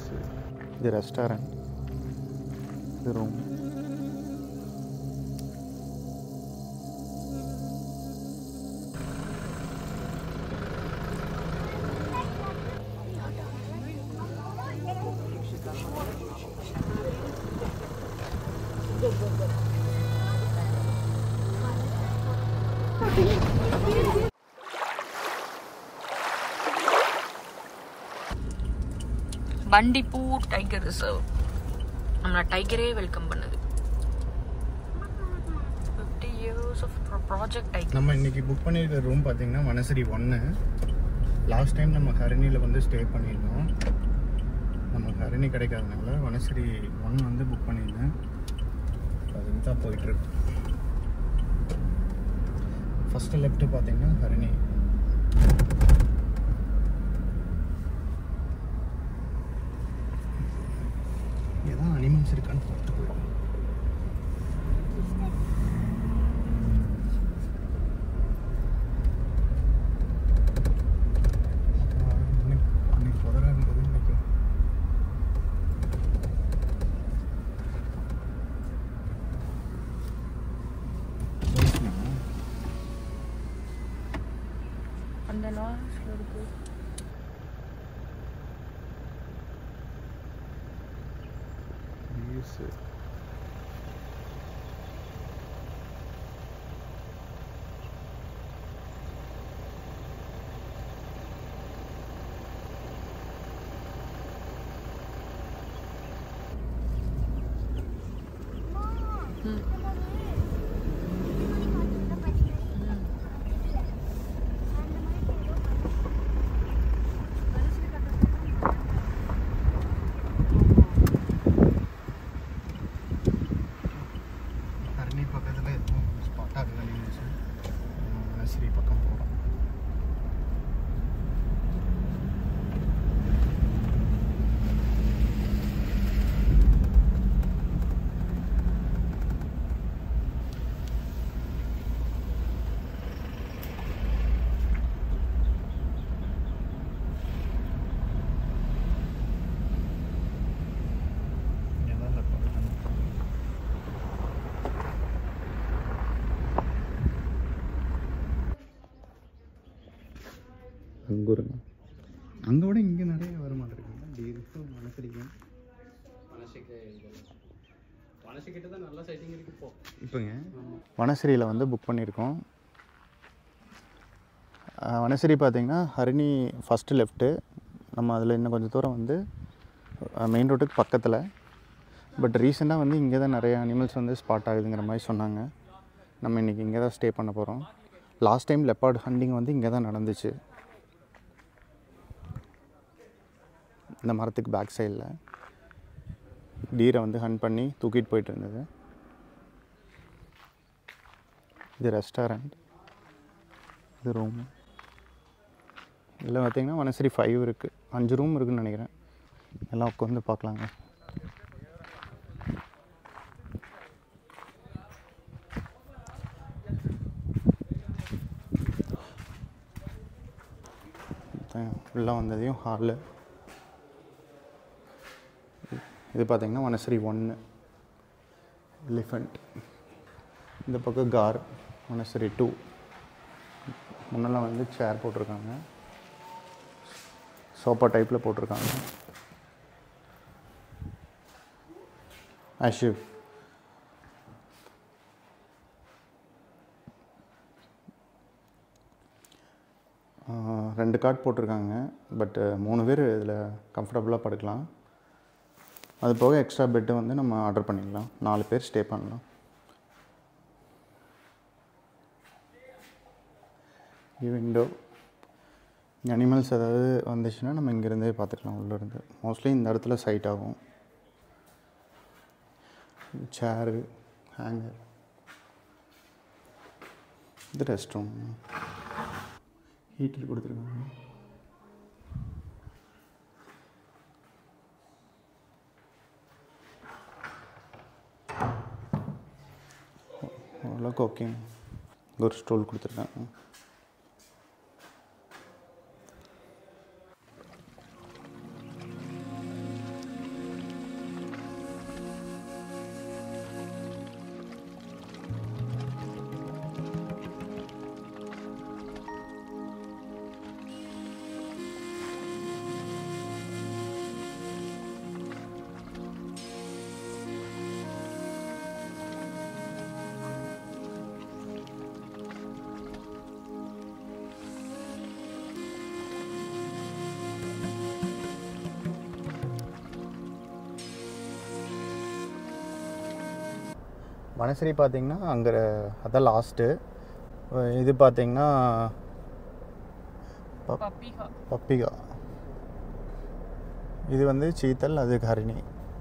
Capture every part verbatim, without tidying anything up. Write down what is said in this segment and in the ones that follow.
இது ரெஸ்டாரண்ட், இது room. Bandipur tiger reserve நம்மள டைகரே வெல்கம் பண்ணுது. Fifty years of project tiger. நம்ம இன்னைக்கு புக் பண்ணியிருக்க ரூம் பார்த்தீங்கன்னா வனசரி ஒன்று. லாஸ்ட் டைம் நம்ம ஹரிணியில் வந்து ஸ்டே பண்ணியிருந்தோம். நம்ம ஹரிணி கிடைக்காதனால வனசரி ஒன்று வந்து புக் பண்ணியிருந்தேன். அதுக்கு தான் போயிட்டுருக்கு. ஃபஸ்ட்டு லெஃப்ட்டு பார்த்தீங்கன்னா ஹரிணி. ஏதாவது அனிமல்ஸ் இருக்கான்னு பார்த்து போயிடும். அன்னைக்கு புதரா இருந்தது, இன்னைக்கு அந்த லாஸ்ட்ல இருக்கு. Yes. பக்கம் போகிறோம். அங்கே இருங்க, அங்கே விட இங்கே நிறைய வர மாட்டேங்குங்க. டீருக்கு மனசரிக்கும் வனசரிக்கிட்ட தான் நல்ல சைட்டிங் இருக்குது. இப்போ இப்போங்க வனசரியில் வந்து புக் பண்ணியிருக்கோம். வனசரி பார்த்திங்கன்னா ஹரிணி ஃபஸ்ட்டு லெஃப்ட்டு. நம்ம அதில் இன்னும் கொஞ்சம் தூரம் வந்து மெயின் ரோட்டுக்கு பக்கத்தில். பட் ரீசெண்டாக வந்து இங்கே தான் நிறைய அனிமல்ஸ் வந்து ஸ்பாட் ஆகுதுங்கிற மாதிரி சொன்னாங்க. நம்ம இன்றைக்கி இங்கே தான் ஸ்டே பண்ண போகிறோம். லாஸ்ட் டைம் லெப்பார்ட் ஹண்டிங் வந்து இங்கே தான் நடந்துச்சு, இந்த மரத்துக்கு பேக் சைடில். டீரை வந்து ஹண்ட் பண்ணி தூக்கிட்டு போயிட்டு இருந்தது. இது ரெஸ்டாரண்ட், இது ரூம். இதில் பார்த்திங்கன்னா வனசரி ஃபைவ் இருக்குது. அஞ்சு ரூம் இருக்குதுன்னு நினைக்கிறேன். எல்லாம் உட்காந்து பார்க்கலாங்க. உள்ளே வந்ததையும் ஹாலு. இது பார்த்திங்கன்னா வனசரி ஒன்று எலிஃபண்ட். இந்த பக்கம் கார் வனசரி டூ. முன்னெல்லாம் வந்து சேர் போட்டிருக்காங்க, சோஃபா டைப்பில் போட்டிருக்காங்க. ஆஷிவ் ரெண்டு காட் போட்டிருக்காங்க. பட்டு மூணு பேர் இதில் கம்ஃபர்டபுளாக படுக்கலாம். அது போக எக்ஸ்ட்ரா பெட்டு வந்து நம்ம ஆர்டர் பண்ணிக்கலாம். நாலு பேர் ஸ்டே பண்ணலாம். விண்டோ, அனிமல்ஸ் ஏதாவது வந்துச்சுன்னா நம்ம இங்கேருந்தே பார்த்துக்கலாம். உள்ளேருந்து மோஸ்ட்லி இந்த இடத்துல சைட் ஆகும். Chair, hanger. இது ரெஸ்ட் ரூம், ஹீட்டர் கொடுத்துருக்காங்க. அவ்வளோ குக்கிங். ஒரு ஸ்டூல் கொடுத்துருக்காங்க. வனசரி பார்த்திங்கன்னா அங்கே அதான் லாஸ்ட்டு. இது பார்த்திங்கன்னா பப்பிகா. பப்பிகா. இது வந்து சீத்தல், அது ஹரிணி.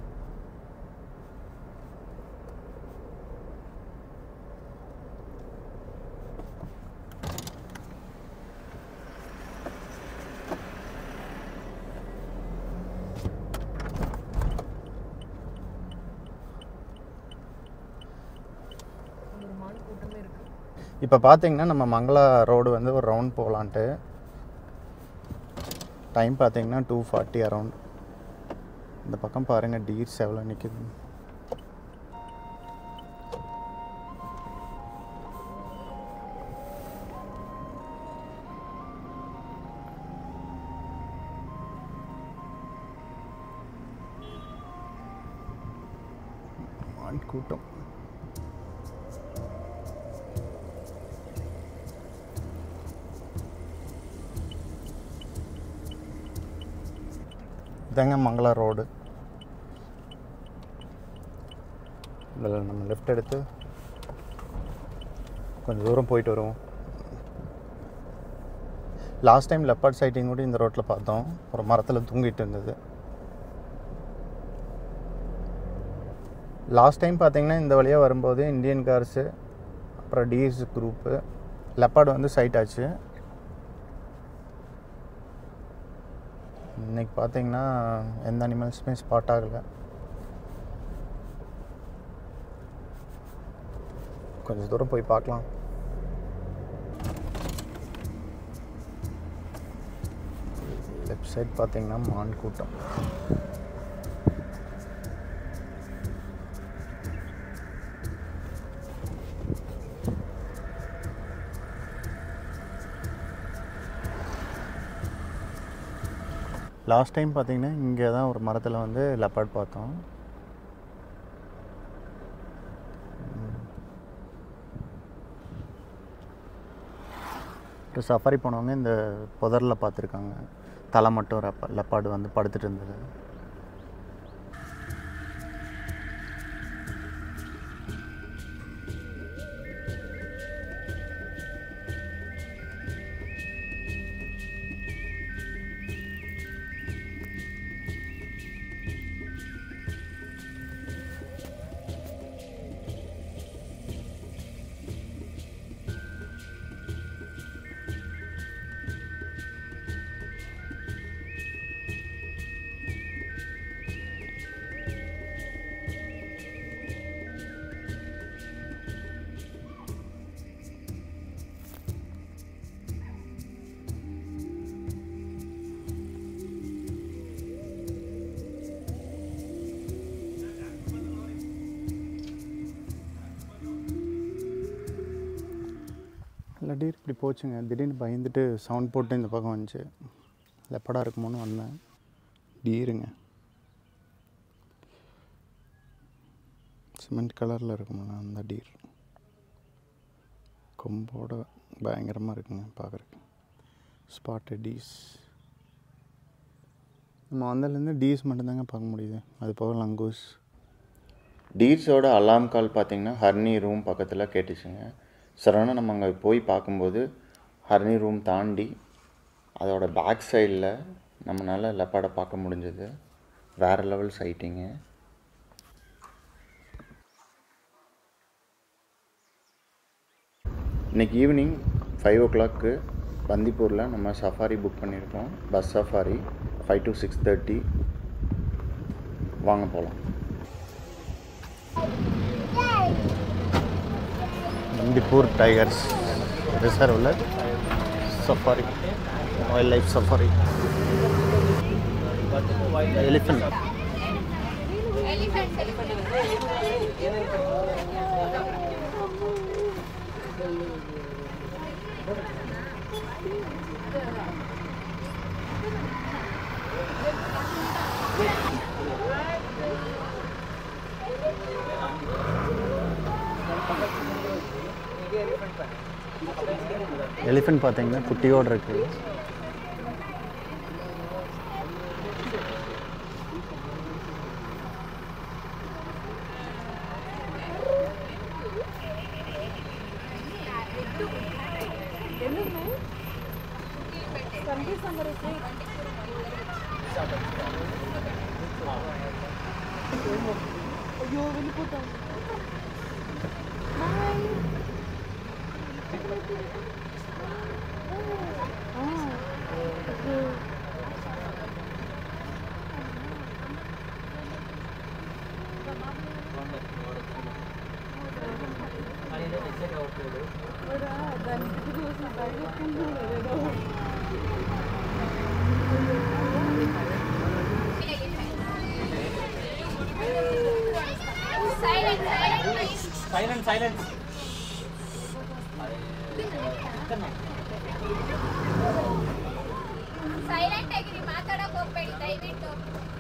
இப்போ பார்த்தீங்கன்னா நம்ம மங்களா ரோடு வந்து ஒரு ரவுண்ட் போகலான்ட்டு. டைம் பார்த்தீங்கன்னா டூ ஃபார்ட்டி அரவுண்ட். இந்த பக்கம் பாருங்கள் டீர்ஸ் எவ்வளோ நிற்குது. கூட்டம். இதாங்க மங்களா ரோடு. இதில் நம்ம லெஃப்ட் எடுத்து கொஞ்சம் தூரம் போயிட்டு வருவோம். லாஸ்ட் டைம் லெப்பர்ட் சைட்டிங் கூட இந்த ரோட்டில் பார்த்தோம். ஒரு மரத்தில் தூங்கிட்டு இருந்தது. லாஸ்ட் டைம் பார்த்தீங்கன்னா இந்த வழியாக வரும்போது இந்தியன் கார்ஸு, அப்புறம் டிஎஸ் குரூப்பு, லெப்பர்டு வந்து சைட் ஆச்சு. இன்றைக்கி பார்த்தீங்கன்னா எந்த அனிமல்ஸுமே ஸ்பாட் ஆகலை. கொஞ்சம் தூரம் போய் பார்க்கலாம். லெஃப்ட் சைட் பார்த்தீங்கன்னா மான் கூட்டம். லாஸ்ட் டைம் பார்த்தீங்கன்னா இங்கே தான் ஒரு மரத்தில் வந்து லெப்பர்ட் பார்த்தோம். இப்போ சஃபாரி போனவங்க இந்த புதரில் பார்த்துருக்காங்க. தலை மட்டும் லெப்ப லெப்பார்டு வந்து படுத்துட்டு இருந்தது. இல்லாட்டி இப்படி போச்சுங்க. திடீர்னு பயந்துட்டு சவுண்ட் போட்டு இந்த பக்கம் வந்துச்சு. லெப்படாக இருக்குமோன்னு வந்தேன். டீருங்க, சிமெண்ட் கலரில் இருக்குமா அந்த டீர். கொம்போட பயங்கரமாக இருக்குங்க பார்க்குறக்கு. Spotted deers. நம்ம வந்ததுலேருந்து டீஸ் மட்டும்தாங்க பார்க்க முடியுது. அது போக லங்கூஸ். டீர்ஸோட அலாம் கால் பார்த்திங்கன்னா ஹர்னி ரூம் பக்கத்தில் கேட்டுச்சுங்க. சடனாக நம்ம அங்கே போய் பார்க்கும்போது ஹர்னி ரூம் தாண்டி அதோட பேக் சைடில் நம்மளால் லெப்பர்டை பார்க்க முடிஞ்சது. வேறு லெவல் சைட்டிங்கு. இன்றைக்கி ஈவினிங் ஃபைவ் ஓ கிளாக்கு பந்திப்பூரில் நம்ம சஃபாரி புக் பண்ணியிருக்கோம். Bus safari five to six thirty. வாங்க போகலாம். பந்திப்பூர் டைகர்ஸ் ரிசர்வில் safari, wild life safari. Elephant. Elephant பார்த்தீங்கன்னா குட்டியோடு இருக்குது. ஐயோ வெளி போட்டாங்க. Bye. Ah okay. Ora, dan itu juga sih banyak kan dulu. Silent, silent, please. Silence, silence. Silent ಆಗಿರಿ ಮಾತಾಡಕ್ಕೆ ಹೋಗಬೇಡಿ ದಯವಿಟ್ಟು.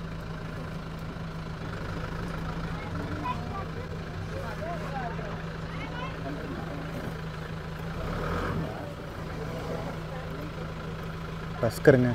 बस करेंगे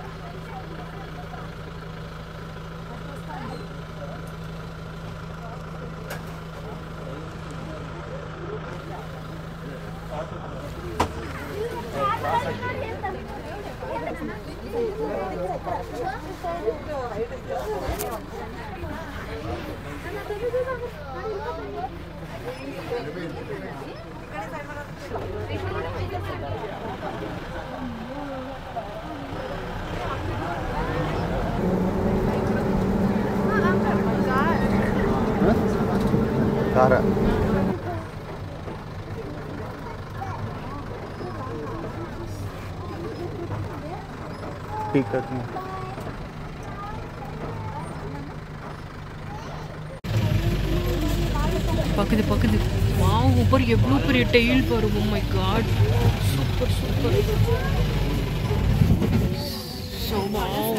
कार पीकॉक में பக்குது பக்குது வாவ் சூப்பர் எவ்வளோ பெரிய டெயில் பாருங்க oh my god super super so wow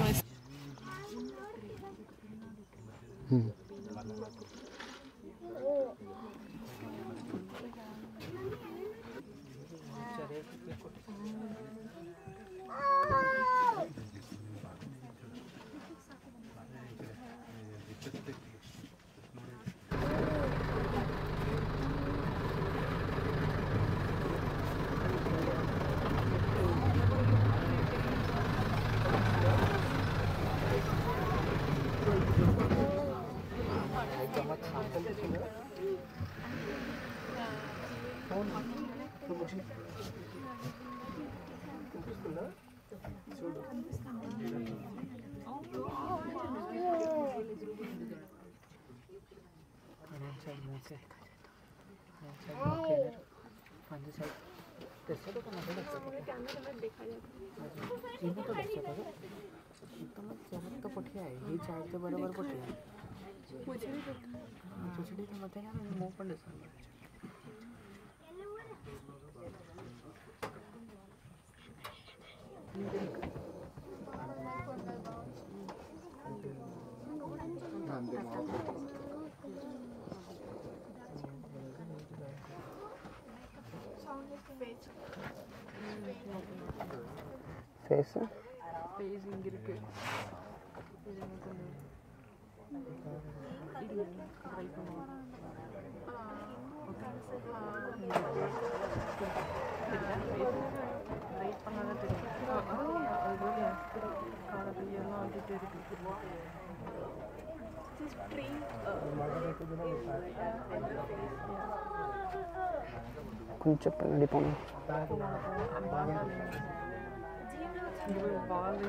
face face இங்க இருக்கு. இது எனக்கு இது ட்ரை பண்ணுவோம். ரைட் பண்ணாதான் தெரியும். அதுபோல காலப்பையெல்லாம் வந்துட்டு இருக்கு. కొంచెం పిల్లడి పోను బాగా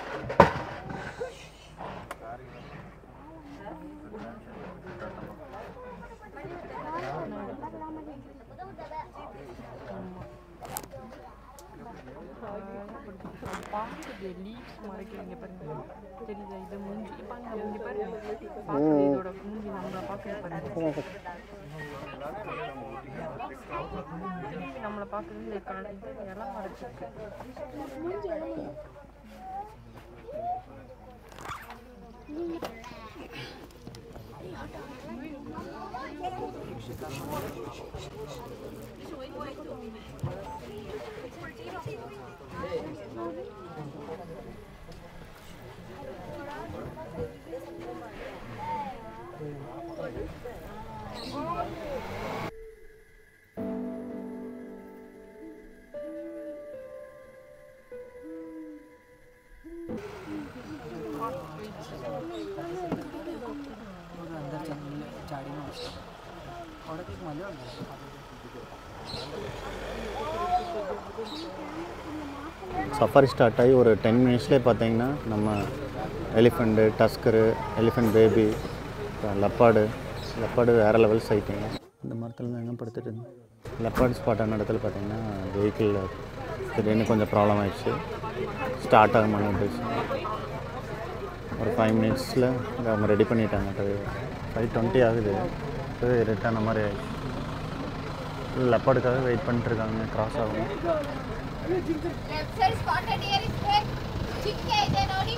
பாக்குது லீவ்ஸ் மறைக்கிறீங்க பாருங்க தெரியுதா இது மூஞ்சி பாருங்க மூஞ்சி பாருங்க பாக்குது இதோட மூஞ்சி நம்மள பாக்குது பாருங்க நம்மள பாக்குது இந்த கால் இது எல்லாம் மறைச்சிருக்கு சஃபாரி ஸ்டார்ட் ஆகி ஒரு டென் மினிட்ஸ்லேயே பார்த்தீங்கன்னா நம்ம elephant, tusker, elephant baby, leopard leopard வேறு லெவல் சைட்டிங்க. இந்த மரத்தில் தான் எங்கே படுத்துட்டு இருந்தேன். லெப்பாடு ஸ்பாட் ஆன இடத்துல பார்த்தீங்கன்னா வெஹிக்கிளில் திடீர்னு கொஞ்சம் ப்ராப்ளம் ஆகிடுச்சு. ஸ்டார்ட் ஆக மாட்டேங்குச்சு. ஒரு ஃபைவ் மினிட்ஸில் அவங்க ரெடி பண்ணிட்டாங்க. ஃபைவ் டுவெண்ட்டி ஆகுது. ரிட்டர்ன் மாதிரி ஆகிடுச்சு. லெப்பாடுக்காக வெயிட் பண்ணிட்டுருக்காங்க. கிராஸ் ஆகும். Left side spotted here is where ಚಿಕ್ಕ ಇದೆ ನೋಡಿ.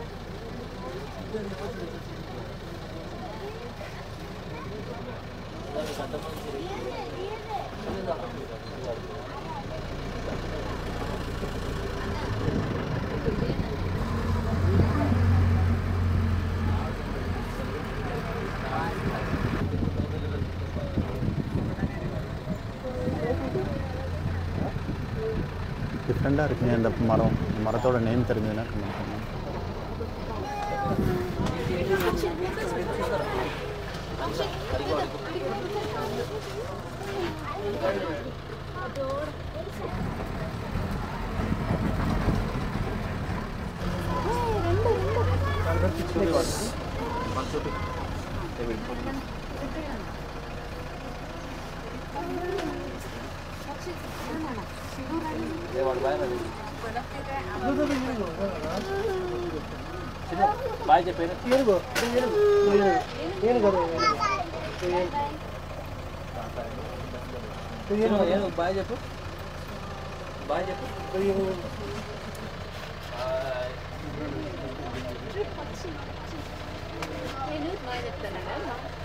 டிஃப்ரெண்ட்டாக இருக்குங்க இந்த மரம். இந்த மரத்தோட நேம் தெரிஞ்சதுன்னா கமெண்ட் பண்ணுங்க. బాయ్ చెప్పేనా ఏనుగు ఏనుగు ఏనుగు ఏనుగు ఏనుగు బాయ్ చెప్పు బాయ్ చెప్పు నేను బాయ్ చెప్తానండి.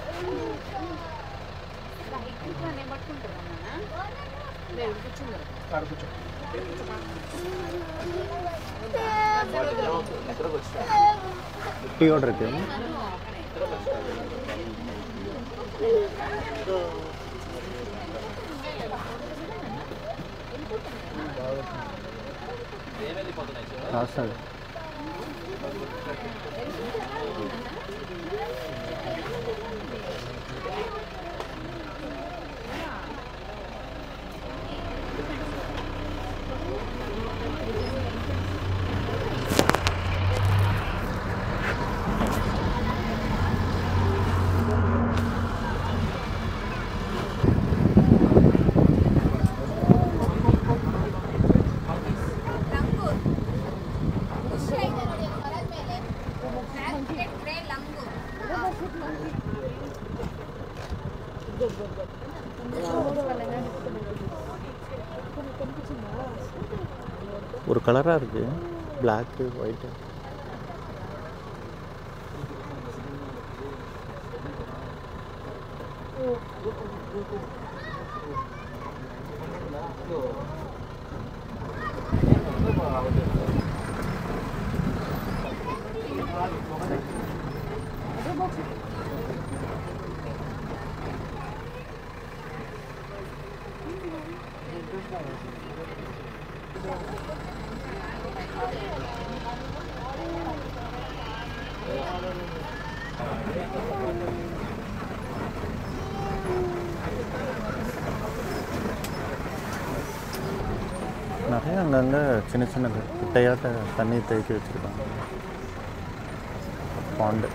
నేను పట్టుకుంటున్నాను. లేదు కూర్చుందా కూర్చో టీ ఆర్డర్ ఇచ్చాము. రాస్తాడు. ஒரு கலராக இருக்குது, பிளாக்கு ஒயிட்டு. நிறைய அங்கங்கே சின்ன சின்ன குட்டையாட்ட தண்ணி தேக்கி வச்சுருக்காங்க. Pond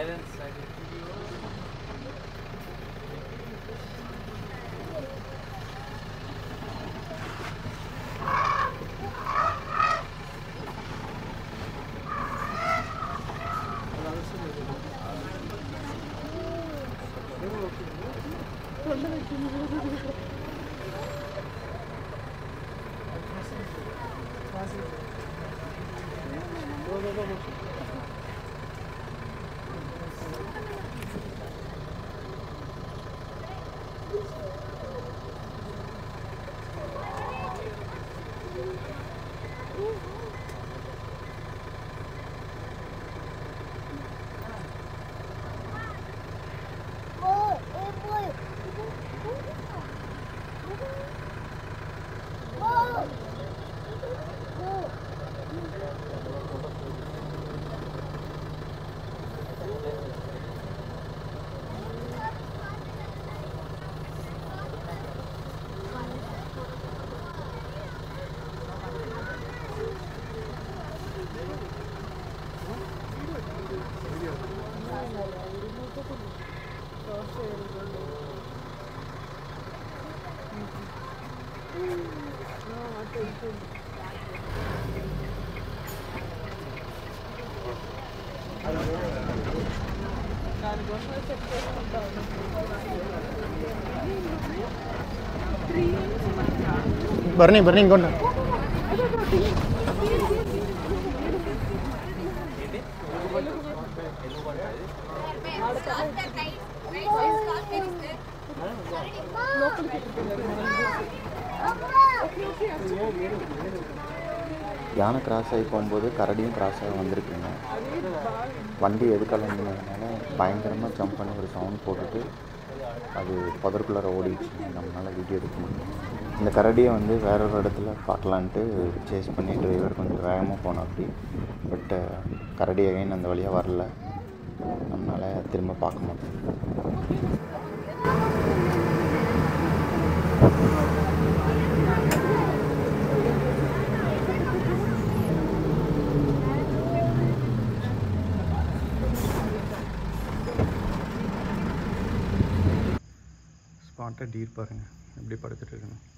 Silence, silence. ಬರ್ನಿ ಬರ್ನಿ ಹಿಂಗೊಂಡು யானை கிராஸ் ஆகி போகும்போது கரடியும் கிராஸ் ஆகி வந்திருக்குங்க. வண்டி எதுக்கால இருந்ததுனால பயங்கரமாக ஜம்ப் பண்ணி ஒரு சவுண்ட் போட்டுட்டு அது புதற்குள்ளார ஓடிடுச்சு. நம்மளால் வீடியோ எடுக்க முடியும். இந்த கரடியை வந்து வேற ஒரு இடத்துல பார்க்கலான்ட்டு சேஸ் பண்ணி டிரைவர் கொஞ்சம் வேகமாக போனோம் அப்படி. பட் கரடி அகைன் அந்த வழியாக வரல. நம்மளால் திரும்ப பார்க்க மாட்டோம். ஸ்பாட்டை டீர் பாருங்கள் எப்படி படுத்துட்டு இருக்குன்னு.